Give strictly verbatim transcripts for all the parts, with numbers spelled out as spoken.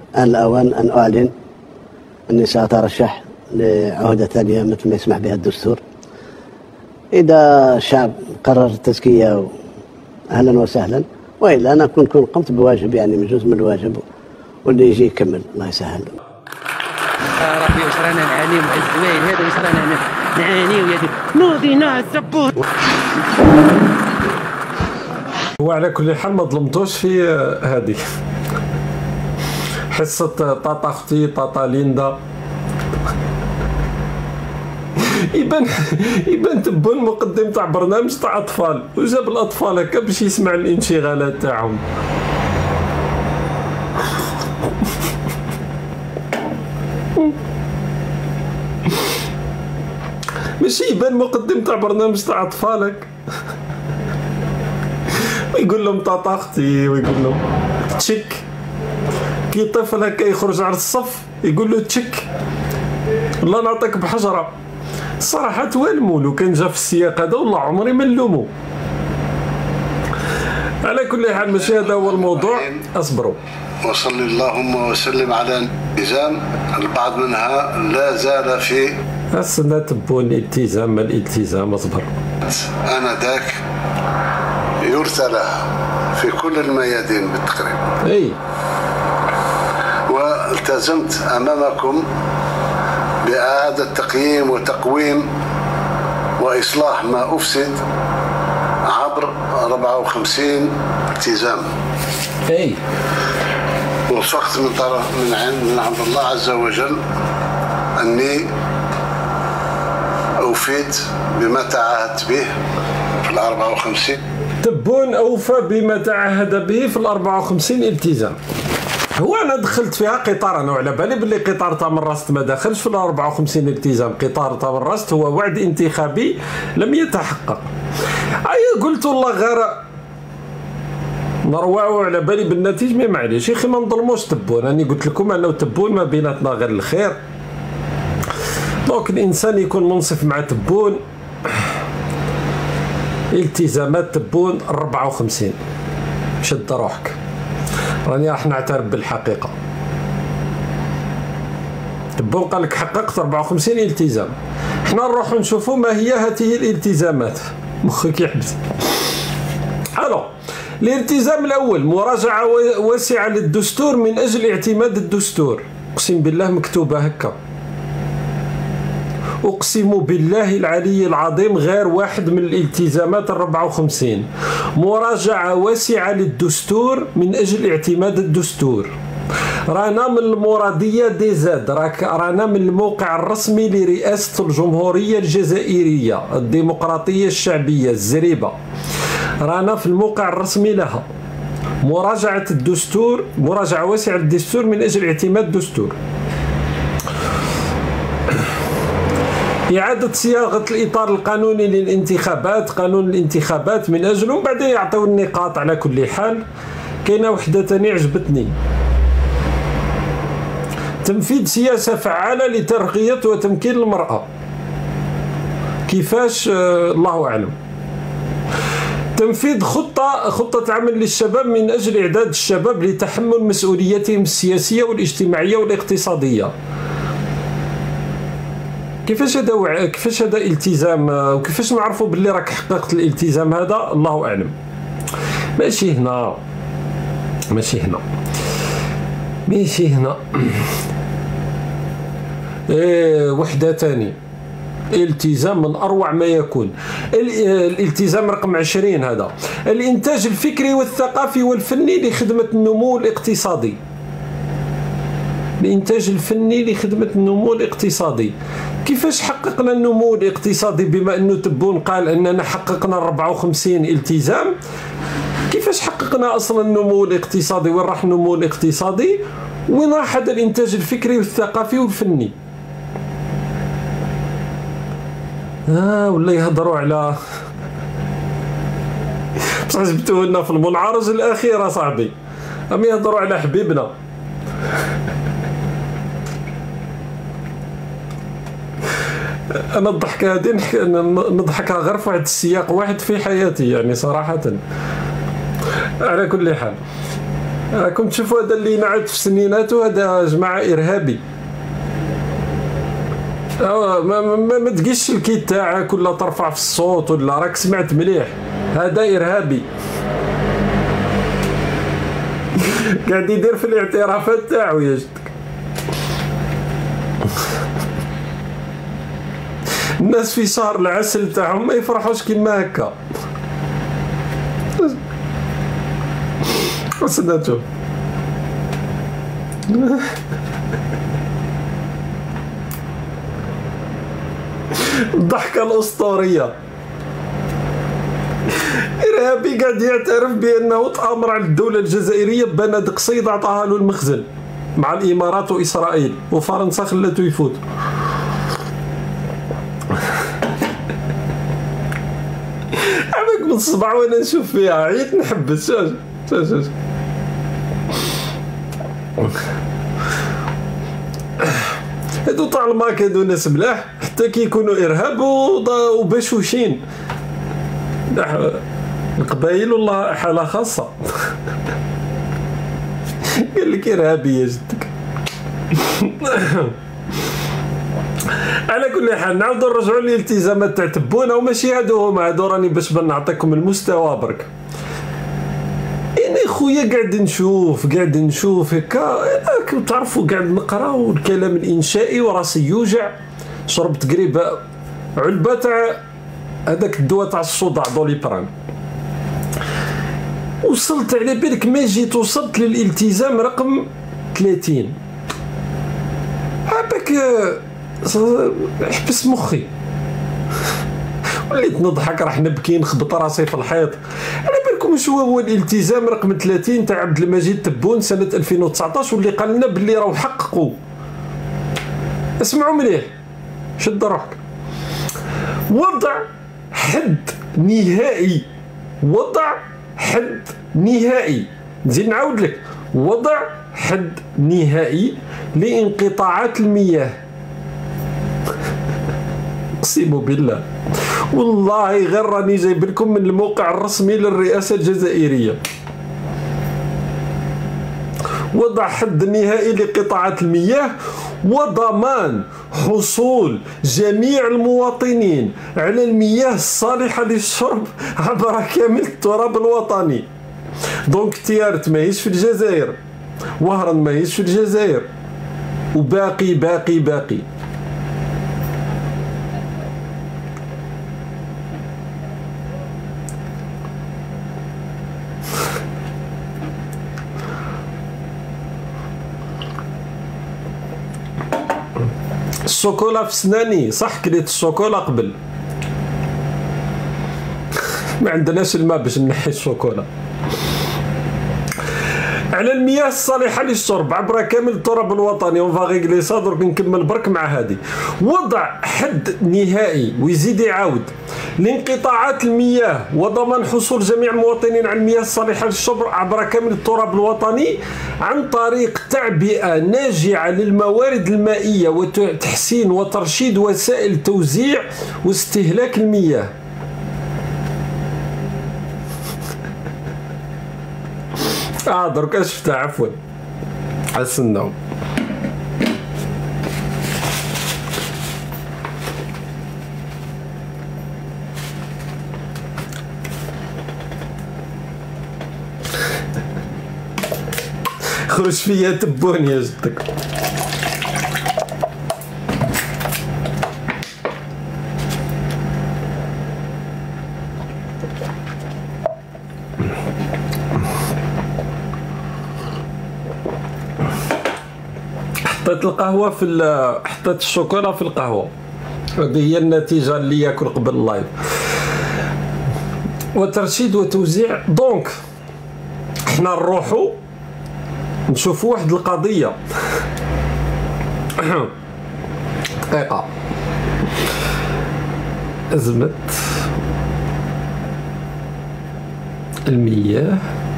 آن الأوان أن أعلن أني سأترشح لعهدة ثانية مثل ما يسمح بها الدستور. إذا الشعب قرر التزكية أهلا وسهلا، وإلا أنا كنت قمت بواجب، يعني من جزء من الواجب، واللي يجي يكمل الله يسهل. ربي واش رانا نعانيو مع الزوايل هذا، واش رانا نعانيو يا نوضي ناع الزبور. وعلى كل حال ما ظلمتوش في هذه حصة طاطا اختي طاطا ليندا. يبان يبان تبون مقدم تاع برنامج تاع اطفال، وجاب الاطفال هكا باش يسمع الانشغالات تاعهم. ماشي يبان مقدم تاع برنامج تاع اطفالك ويقول لهم طاطا اختي، ويقول لهم تشيك. كي طفل هكا يخرج على الصف يقول له تشيك والله نعطيك بحجره. الصراحه توالمو لو كان جا في السياق هذا والله عمري ما نلومو. على كل حال ماشي هذا هو الموضوع، اصبروا. وصلي اللهم وسلم على الالتزام، البعض منها لا زال في السنة تبون الالتزام ما الالتزام، اصبر. انا ذاك يرثى لها في كل الميادين بالتقريب. اي والتزمت امامكم بإعادة تقييم وتقويم وإصلاح ما أفسد عبر أربعة وخمسين التزام. اي وفقت من طرف من عند من عند الله عز وجل أني أوفيت بما تعهدت به في الأربعة وخمسين. تبون أوفى بما تعهد به في الأربعة وخمسين التزام. هو أنا دخلت فيها قطار، أنا على بالي باللي قطار تمرست ما دخلش في الأربعة وخمسين التزام. قطار تمرست هو وعد انتخابي لم يتحقق. أي قلت والله غير نروعوا على بالي بالنتيجة، ما معليش يا أخي ما نظلموش تبون. أنا قلت لكم أنه تبون ما بيناتنا غير الخير، دونك الإنسان يكون منصف مع تبون. التزامات تبون أربعة وخمسين، شد روحك، راني راح نعترف بالحقيقة. تبون قال لك حققت أربعة وخمسين التزام، حنا نروحوا نشوفوا ما هي هذه الالتزامات، مخك يحبس. الو الالتزام الأول مراجعة واسعة للدستور من أجل اعتماد الدستور. أقسم بالله مكتوبة هكا، أقسم بالله العلي العظيم غير واحد من الالتزامات الأربعة وخمسين. مراجعة واسعة للدستور من أجل اعتماد الدستور. رانا من المرادية دي زاد، راك رانا من الموقع الرسمي لرئاسة الجمهورية الجزائرية الديمقراطية الشعبية الزريبة، رانا في الموقع الرسمي لها. مراجعة الدستور، مراجعة واسعة للدستور من أجل اعتماد الدستور. إعادة صياغة الإطار القانوني للانتخابات، قانون الانتخابات من أجله، بعدين يعطيو النقاط. على كل حال كاينة وحدة تانية عجبتني، تنفيذ سياسة فعالة لترقية وتمكين المرأة. كيفاش؟ آه الله أعلم. تنفيذ خطة خطة عمل للشباب من أجل إعداد الشباب لتحمل مسؤولياتهم السياسية والاجتماعية والاقتصادية. كيفاش هذا كيفاش هذا التزام، وكيفاش نعرفوا باللي راك حققت الالتزام هذا؟ الله اعلم. ماشي هنا ماشي هنا ماشي هنا إيه وحده ثاني. التزام من اروع ما يكون. الالتزام رقم عشرين هذا الانتاج الفكري والثقافي والفني لخدمه النمو الاقتصادي. الانتاج الفني لخدمه النمو الاقتصادي. كيفاش حققنا النمو الاقتصادي بما انه تبون قال اننا حققنا أربعة وخمسين التزام؟ كيفاش حققنا اصلا النمو الاقتصادي؟ وين راح النمو الاقتصادي؟ وين راح هذا الانتاج الفكري والثقافي والفني؟ اه ولا يهضروا على بصح جبتوه لنا في المنعرج الاخير صاحبي، ام يهضروا على حبيبنا. انا الضحكه هذه نضحكها غير في واحد السياق واحد في حياتي يعني صراحه. على كل حال راكم تشوفوا هذا اللي نعد في سنيناته هذا جماعه ارهابي. ما, ما, ما, ما تقيش الكي تاعك ولا ترفع في الصوت ولا راك سمعت مليح، هذا ارهابي قاعد يدير في الاعترافات تاعو يا جدك. الناس في شهر العسل تاعهم ما يفرحوش كيما هكا. وصلتو الضحكة الأسطورية. إرهابي قاعد يعترف بأنه تآمر على الدولة الجزائرية ببنادق صيد عطاها له المخزن مع الإمارات وإسرائيل وفرنسا خلته يفوت. عمك من الصباح وانا نشوف فيها عييت نحبس. شوف شوف شوف هادو تاع الماك هادو ناس ملاح حتى كي يكونوا ارهاب وبشوشين. القبايل والله حاله خاصه. قال لك ارهابي يا جدك. على كل حال نعاودو نرجعو للالتزامات تاع تبونه، وماشي هادو هما، هادو راني باش نعطيكم المستوى برك. يعني خويا قاعد نشوف قاعد نشوف هكا تعرفوا قاعد نقراو الكلام الانشائي وراسي يوجع. شربت قريبه علبه تاع هذاك الدواء تاع الصداع دوليبران، وصلت على بالك ما جيت وصلت للالتزام رقم ثلاثين. عباك حبس مخي وليت نضحك راح نبكي نخبط راسي في الحيط. على بالكم شو هو الالتزام رقم ثلاثين تاع عبد المجيد تبون سنه ألفين وتسعطاش، واللي قال لنا باللي راهو حققوا. اسمعوا مليح، شد روحك. وضع حد نهائي، وضع حد نهائي، نزيد نعاود لك، وضع حد نهائي لانقطاعات المياه. اقسم بالله والله غير راني جايب لكم من الموقع الرسمي للرئاسه الجزائريه. وضع حد نهائي لقطاعات المياه وضمان حصول جميع المواطنين على المياه الصالحه للشرب عبر كامل التراب الوطني. دونك تيارت ماهيش في الجزائر، وهران ماهيش في الجزائر، وباقي باقي باقي. الشوكولا في سناني، صح كليت الشوكولا قبل. ما عندناش الماء باش نحي الشوكولا. على المياه الصالحة للشرب عبر كامل التراب الوطني. اون فاغي غليسا درك نكمل برك مع هذه. وضع حد نهائي ويزيد يعاود لانقطاعات المياه وضمان حصول جميع المواطنين على المياه الصالحة للشرب عبر كامل التراب الوطني عن طريق تعبئة ناجعة للموارد المائية وتحسين وترشيد وسائل توزيع واستهلاك المياه. اه درك شفتها عفوا حسناو. خرج فيا تبون يا جدك. حطيت القهوه في حطيت الشوكولا في القهوه. هذه هي النتيجه اللي ياكل قبل اللايف. وترشيد وتوزيع. دونك حنا نروحو نشوفوا واحد القضيه. دقيقه. ازمه المياه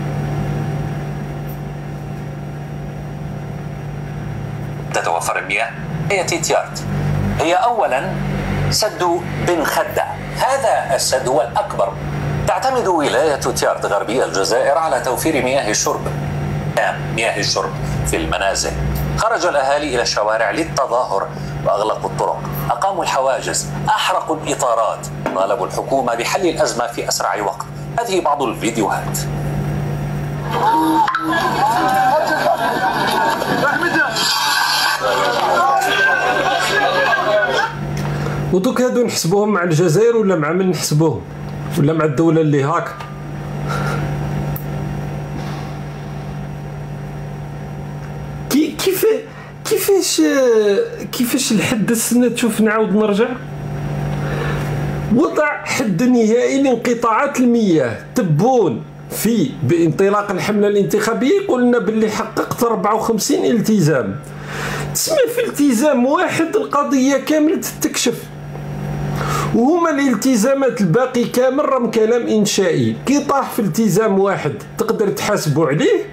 تتوفر المياه هي تيتيارت. هي أولا سد بن خدة، هذا السد هو الأكبر. تعتمد ولاية تيارت غربية الجزائر على توفير مياه الشرب مياه الشرب في المنازل. خرج الأهالي إلى الشوارع للتظاهر وأغلقوا الطرق، أقاموا الحواجز، أحرقوا الإطارات، طالبوا الحكومة بحل الأزمة في أسرع وقت. هذه بعض الفيديوهات. ودوك هادو نحسبوهم مع الجزائر ولا مع من نحسبوهم؟ ولا مع الدولة اللي هاك؟ كي كيف كيفاش كيفاش لحد السنة تشوف نعاود نرجع؟ وضع حد نهائي لانقطاعات المياه. تبون في بانطلاق الحملة الانتخابية قلنا باللي حققت أربعة وخمسين التزام. تسمى في التزام واحد القضية كامل تتكشف، وهما الالتزامات الباقي كامل راهم كلام إنشائي. كي طاح في التزام واحد تقدر تحاسبوا عليه.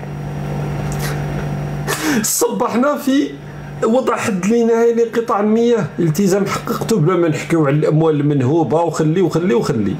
صبحنا في وضع حد نهائي لانقطاع المياه، التزام حققته بلا ما نحكيو على الأموال المنهوبة وخلي وخلي وخلي.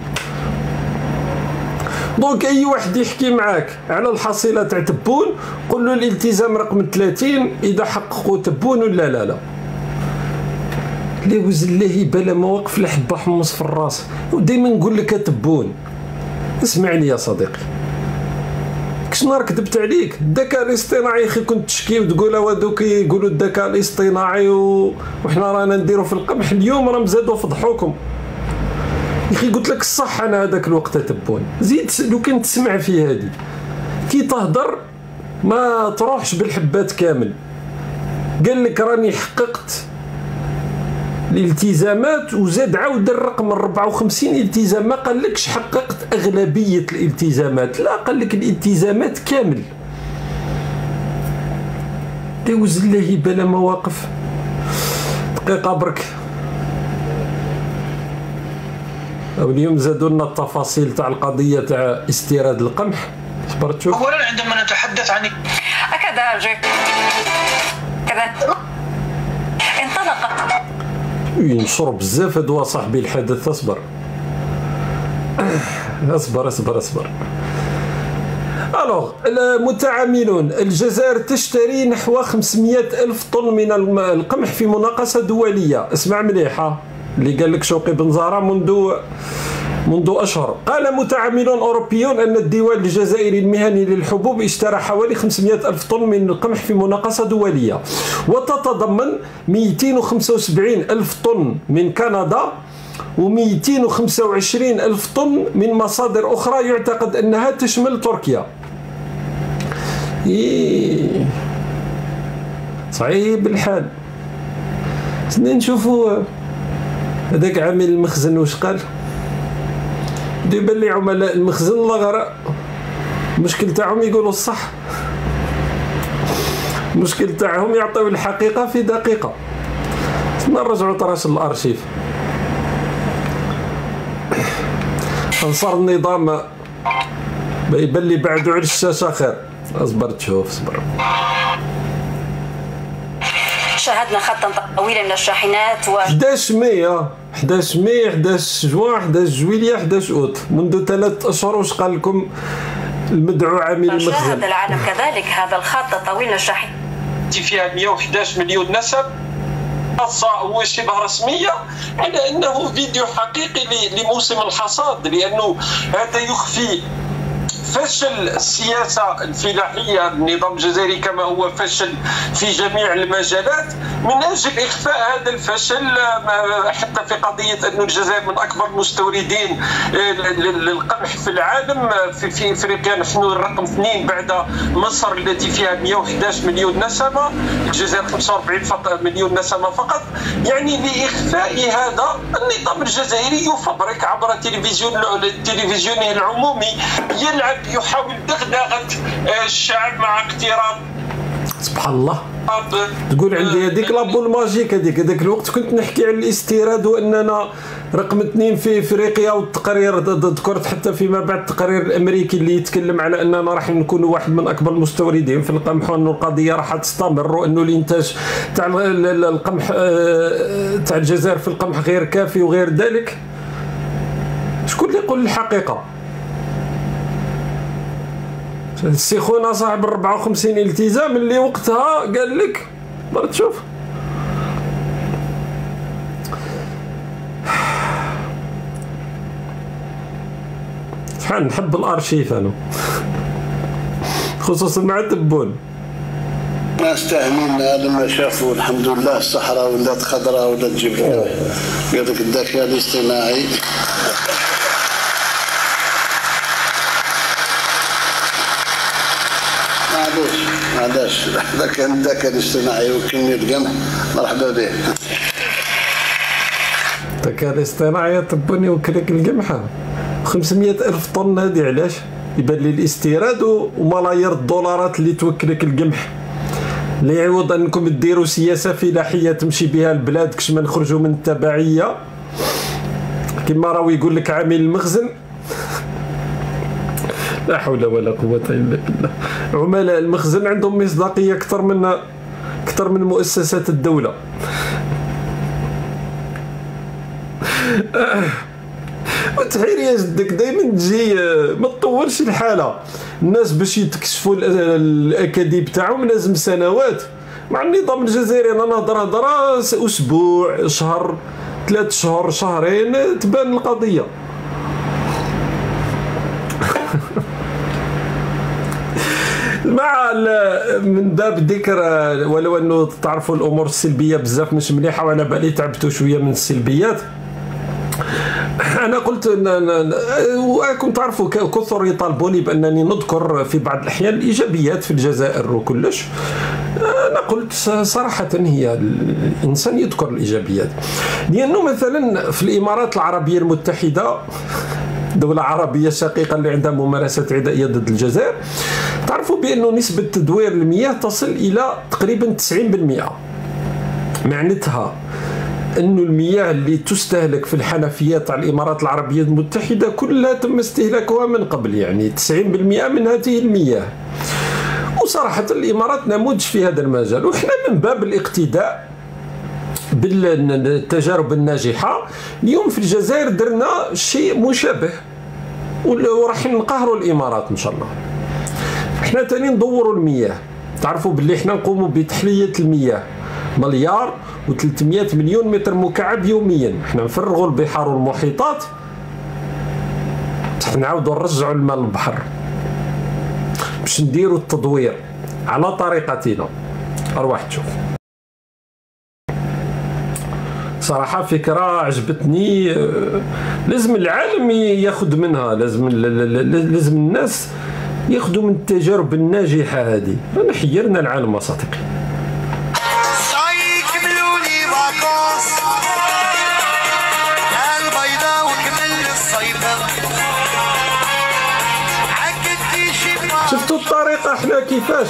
دونك أي واحد يحكي معاك على الحصيلة تاع تبون قول له الالتزام رقم ثلاثين إذا حققوا تبون ولا لا لا. لا وز الله بلا مواقف لا حبة حمص في الراس. وديما نقول لك تبون اسمعني يا صديقي، كش نهار كذبت عليك. الذكاء الاصطناعي اخي كنت تشكي وتقول هذوك يقولوا الذكاء الاصطناعي و... وحنا رانا نديروا في القمح. اليوم راهم زادوا فضحوكم يا اخي. قلت لك الصح انا هذاك الوقت تبون زيد لو كان تسمع في هذه كي تهدر ما تروحش بالحبات كامل. قال لك راني حققت الالتزامات وزاد عاود الرقم أربعة وخمسين التزام. ما قال لكش حققت اغلبيه الالتزامات، لا قال لك الالتزامات كامل. دوز الله بلا مواقف. دقيقه برك. اليوم زادوا لنا التفاصيل تاع القضيه تاع استيراد القمح. صبرت تشوف. اولا عندما نتحدث عن أكذا كذا انطلق ينشر بزاف هذا صاحبي الحدث. اصبر اصبر اصبر اصبر. الوغ المتعاملون. الجزائر تشتري نحو خمسمائة ألف طن من القمح في مناقصة دولية. اسمع مليحة اللي قال لك شوقي بن زهرة منذ منذ أشهر. قال متعاملون أوروبيون أن الديوان الجزائري المهني للحبوب اشترى حوالي خمسمائة ألف طن من القمح في مناقصة دولية، وتتضمن مئتين وخمسة وسبعين ألف طن من كندا ومئتين وخمسة وعشرين ألف طن من مصادر أخرى يعتقد أنها تشمل تركيا. إيه صعيب الحال. سنين نشوفوا هذاك عامل المخزن واش قال. يبان لي عملاء المخزن الله غير المشكل تاعهم يقولوا الصح، المشكل تاعهم يعطيو الحقيقة في دقيقة. نرجعوا طراش الارشيف. انصار النظام يبان لي بعدوا على الشاشة خير. اصبر تشوف اصبر. شاهدنا خطا طويلا من الشاحنات و حداش ماي حداش ماي حداش جوان حداش جويلية حداش اوت منذ ثلاث اشهر. واش قال لكم المدعو عامل المخزن؟ شاهد العالم كذلك هذا الخط الطويل من الشاحنات فيها مئة وأحد عشر مليون نسب خاصة وشبه رسمية على أنه فيديو حقيقي لموسم الحصاد، لأنه هذا يخفي فشل السياسة الفلاحية النظام الجزائري كما هو فشل في جميع المجالات. من أجل إخفاء هذا الفشل حتى في قضية أن الجزائر من أكبر المستوردين للقمح في العالم، في, في إفريقيا نحن الرقم اثنين بعد مصر التي فيها مئة وأحد عشر مليون نسمة، الجزائر خمسة وأربعين مليون نسمة فقط. يعني لإخفاء هذا النظام الجزائري يفبرك عبر تلفزيون تلفزيونه العمومي، يلعب يحاول دغدغة الشعب مع اقتراب. سبحان الله. تقول عندي هذيك لابول ماجيك هذيك. هذاك الوقت كنت نحكي على الاستيراد واننا رقم اثنين في افريقيا، والتقرير ذكرت حتى فيما بعد التقرير الامريكي اللي يتكلم على اننا راح نكون واحد من اكبر المستوردين في القمح، وانه القضيه راح تستمر، وانه الانتاج تاع القمح تاع الجزائر في القمح غير كافي وغير ذلك. شكون اللي يقول الحقيقه؟ السي خونا صاحب أربعة وخمسين التزام اللي وقتها قال لك برا تشوف. شحال نحب الارشيف انا خصوصا مع تبون. ناس تاهمين لما شافوا الحمد لله الصحراء ولات خضراء ولات جبال، قال لك الذكاء الاصطناعي ما عادش ما عادش اذا كان الذكاء الاصطناعي وكمية القمح مرحبا به. الذكاء الاصطناعي تبوني وكلك القمحة خمسمية ألف طن، هذه علاش؟ يبان لي الاستيراد وملايير الدولارات اللي توكلك القمح، اللي يعوض انكم ديروا سياسه فلاحيه تمشي بها البلاد كش ما نخرجوا من التبعيه كما راهو يقول لك عامل المخزن. لا حول ولا قوه الا بالله. عملاء المخزن عندهم مصداقيه اكثر من اكثر من مؤسسات الدوله. وتحير يا جدك دائما تجي ما تطورش الحاله. الناس باش يتكشفوا الاكاذيب تاعهم لازم سنوات. مع النظام الجزائري انا نهضر هضره اسبوع شهر ثلاث شهور شهرين تبان القضيه. مع من باب الذكر ولو انه تعرفوا الامور السلبيه بزاف مش مليحه، وانا بالي تعبتوا شويه من السلبيات. انا قلت وراكم تعرفوا كثر يطالبوني بانني نذكر في بعض الاحيان الايجابيات في الجزائر وكلش. انا قلت صراحه هي الانسان يذكر الايجابيات، لانه مثلا في الامارات العربيه المتحده دولة عربية شقيقة اللي عندها ممارسات عدائية ضد الجزائر، تعرفوا بأنه نسبة تدوير المياه تصل إلى تقريبا تسعين بالمئة. معناتها أنه المياه اللي تستهلك في الحنفيات تاع الإمارات العربية المتحدة كلها تم استهلاكها من قبل، يعني تسعين بالمئة من هذه المياه. وصراحة الإمارات نموذج في هذا المجال، وإحنا من باب الاقتداء بالتجارب الناجحة اليوم في الجزائر درنا شيء مشابه، وراح نقهروا الإمارات إن شاء الله. إحنا تاني ندوروا المياه، تعرفوا باللي إحنا نقوموا بتحلية المياه مليار وثلاثمئة مليون متر مكعب يوميا. إحنا نفرغوا البحار والمحيطات نعاودوا نرجعوا الماء للبحر باش نديروا التدوير على طريقتنا. أرواح تشوف صراحة فكرة عجبتني، لازم العالم ياخذ منها، لازم لازم الناس ياخذوا من التجارب الناجحة هذه. أنا حيرنا العالم صديقي. شفتوا الطريقة احنا كيفاش؟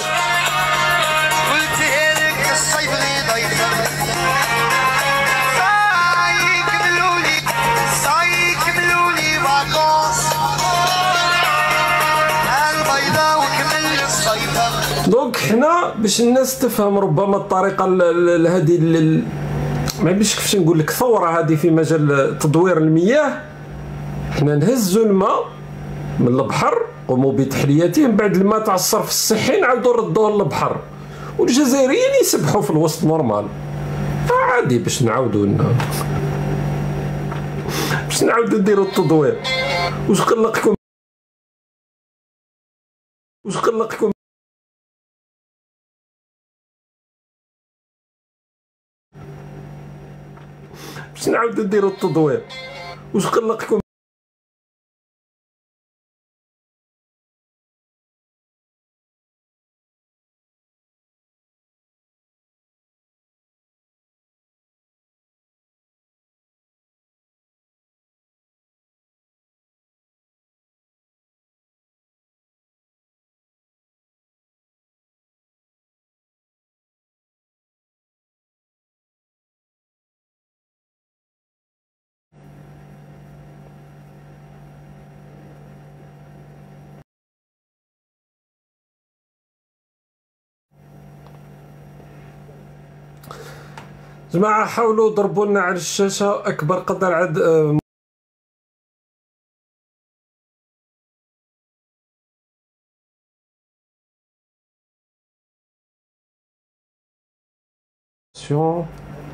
دونك حنا باش الناس تفهم ربما الطريقه هذه ما عرفتش كيفاش نقول لك ثوره هذه في مجال تدوير المياه. حنا نهزوا الماء من البحر قوموا بتحليته، من بعد الماء تاع الصرف الصحي نعاودوا نردوه للبحر، والجزائريين يسبحوا في الوسط نورمال عادي باش نعاودوا باش نعاودوا نديروا التدوير. واش قلقكم واش قلقكم باش نعاودوا نديروا التدوير؟ واش قلقكم جماعة؟ حاولوا ضربوا لنا على الشاشة أكبر قدر عدد اتونسيون.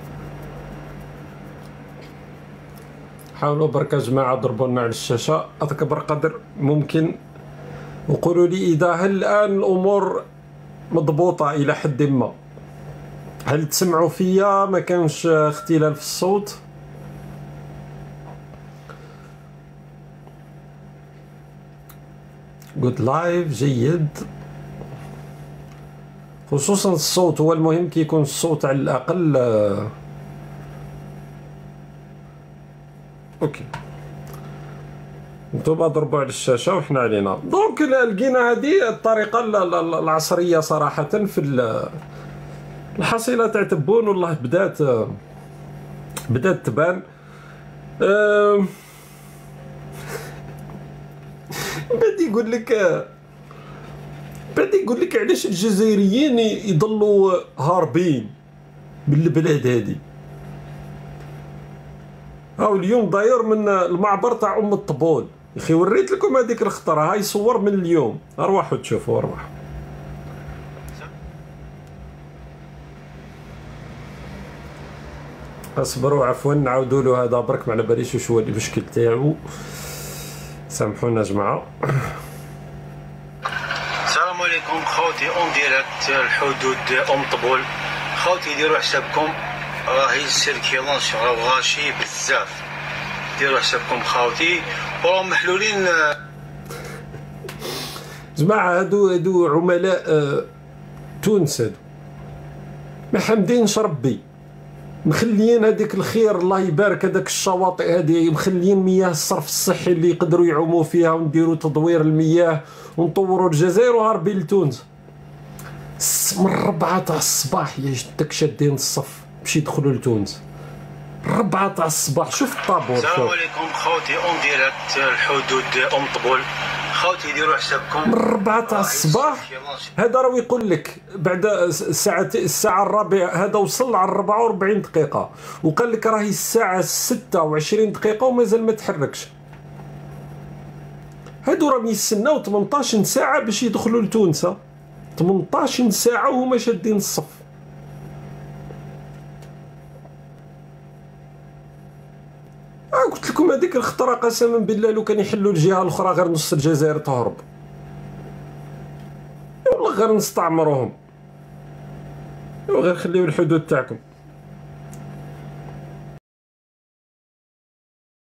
حاولوا برك جماعة ضربوا لنا على الشاشة أكبر قدر ممكن، وقولوا لي إذا هل الآن الأمور مضبوطة إلى حد ما، هل تسمعوا فيا ما كانش اختلال في الصوت؟ جود لايف جيد، خصوصا الصوت هو المهم، كي يكون الصوت على الأقل. اوكي نتوما ضربوا على الشاشه وحنا علينا. دونك لقينا هذه الطريقه العصريه صراحه في الحصيله تاع تبون، والله بدات بدات تبان. بدي يقول لك بدي يقول لك علاش الجزائريين يضلوا هاربين من البلاد هذه. هاو اليوم داير من المعبر تاع ام الطبول يا اخي، وريت لكم هذيك الخطره، هاي صور من اليوم، ارواحوا تشوفوا ارواحوا. اصبروا عفوا نعاودوا له هذا برك، ما على باليش واش هو المشكل تاعو، سامحونا جماعه. السلام عليكم خوتي، اون ديريكت الحدود ام طبول. خوتي ديروا حسابكم راهي السيركيلونس راهو غاشي بزاف، ديروا حسابكم خاوتي وراهم محلولين. جماعة هادو هادو عملاء آه تونس، هادو ما حامدينش ربي، مخليين هذيك الخير الله يبارك، هذاك الشواطئ هذه مخليين مياه الصرف الصحي اللي يقدروا يعوموا فيها، ونديروا تدوير المياه ونطوروا الجزائر، وهاربين لتونس من ربعة تاع الصباح يا جدك شادين الصف باش يدخلوا لتونس. ربعة تاع الصباح، شوف الطابور. السلام عليكم خوتي، اون ديريكت الحدود ام طبول. خوتي ديروا حسابكم من ربعة تاع الصباح، هذا راه يقول لك بعد الساعة الساعة الرابعة، هذا وصل على أربعة وأربعين دقيقة، وقال لك راهي الساعة ستة وعشرين دقيقة ومازال ما تحركش. هادو راهم يستناو ثمنطاش ساعة باش يدخلوا لتونس، ثمنطاش ساعة وهما شادين الصف. آه قلت لكم هذيك الخطرة قسما بالله لو كان يحلوا الجهة الأخرى غير نص الجزائر تهرب، والله غير نستعمروهم، غير خليو الحدود تاعكم.